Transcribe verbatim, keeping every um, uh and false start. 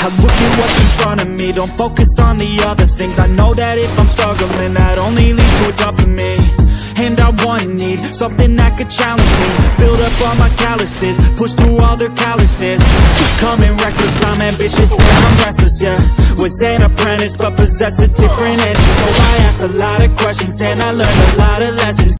I look at what's in front of me, don't focus on the other things. I know that if I'm struggling, that only leads to a job for me. And I want, need something that could challenge me, build up all my calluses, push through all their callousness. Becoming reckless, I'm ambitious and I'm restless, yeah. Was an apprentice but possessed a different edge. So I asked a lot of questions and I learned a lot of lessons.